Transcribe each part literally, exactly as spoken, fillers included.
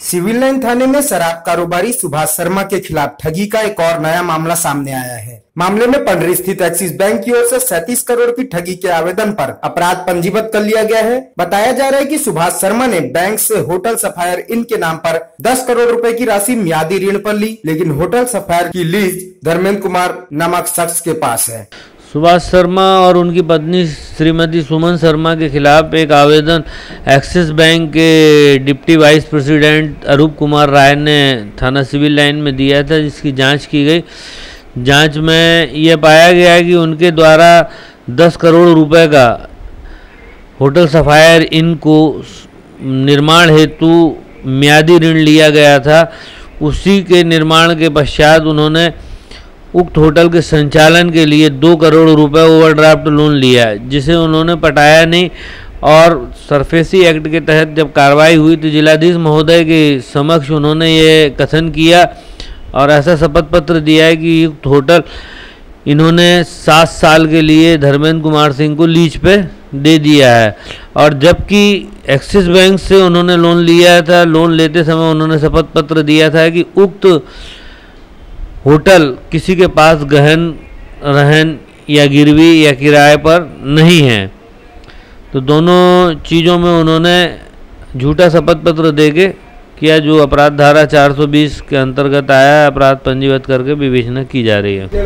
Civil line थाने में शराब कारोबारी सुभाष शर्मा के खिलाफ ठगी का एक और नया मामला सामने आया है। मामले में पंडरी स्थित एक्सिस बैंक की ओर से सैंतीस करोड़ की ठगी के आवेदन पर अपराध पंजीबद्ध कर लिया गया है। बताया जा रहा है कि सुभाष शर्मा ने बैंक से होटल सफायर इन के नाम पर दस करोड़ रुपए की राशि मियादी ऋण पर ली, लेकिन होटल सफायर की लीज धर्मेंद्र कुमार नामक शख्स के पास है। सुभाष शर्मा और उनकी पत्नी श्रीमती सुमन शर्मा के खिलाफ एक आवेदन एक्सिस बैंक के deputy vice president Arup Kumar Rai ने थाना सिविल लाइन में दिया था, जिसकी जांच की गई। जांच में यह पाया गया कि उनके द्वारा दस करोड़ रुपए का होटल सफायर इन को निर्माण हेतु मियादी ऋण लिया गया था। उसी के निर्माण के पश्चात उन्होंने उक्त होटल के संचालन के लिए दो करोड़ रुपए ओवरड्राफ्ट लोन लिया, जिसे उन्होंने पटाया नहीं। और सरफेसी एक्ट के तहत जब कार्रवाई हुई तो जिलाधीश महोदय के समक्ष उन्होंने ये कथन किया और ऐसा शपथ पत्र दिया है कि उक्त होटल इन्होंने सात साल के लिए धर्मेंद्र कुमार सिंह को लीज पे दे दिया है। और जबकि एक्सिस बैंक से उन्होंने लोन लिया था, लोन लेते समय उन्होंने शपथ पत्र दिया था कि उक्त होटल किसी के पास गहन रहन या गिरवी या किराए पर नहीं है। तो दोनों चीज़ों में उन्होंने झूठा शपथ पत्र देके किया, जो अपराध धारा चार सौ बीस के अंतर्गत आया है। अपराध पंजीबद्ध करके विवेचना की जा रही है।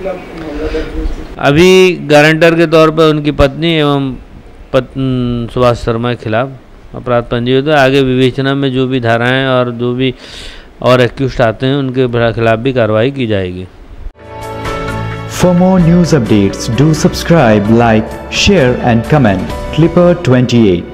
अभी गारंटर के तौर पर उनकी पत्नी एवं पत्न सुभाष शर्मा के खिलाफ अपराध पंजीबद्ध है। आगे विवेचना में जो भी धाराएं और जो भी और एक्यूज्ड आते हैं उनके खिलाफ भी कार्रवाई की जाएगी। For more news updates, do subscribe, like, share and comment. Clipper twenty-eight